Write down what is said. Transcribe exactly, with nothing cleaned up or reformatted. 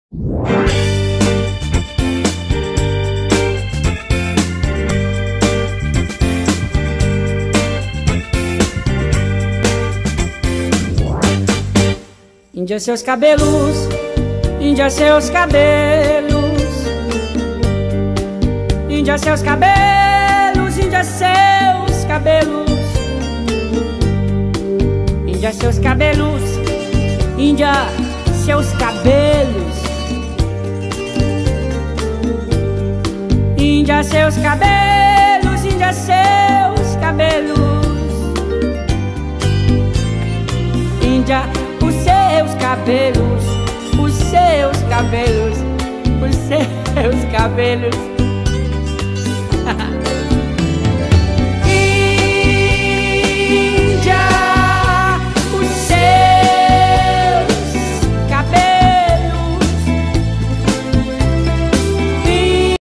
Índia seus cabelos, Índia seus cabelos, Índia seus cabelos, Índia seus cabelos, Índia seus cabelos, Índia seus cabelos, Índia seus cabelos, Índia seus cabelos, Índia os seus cabelos, os seus cabelos, os seus cabelos.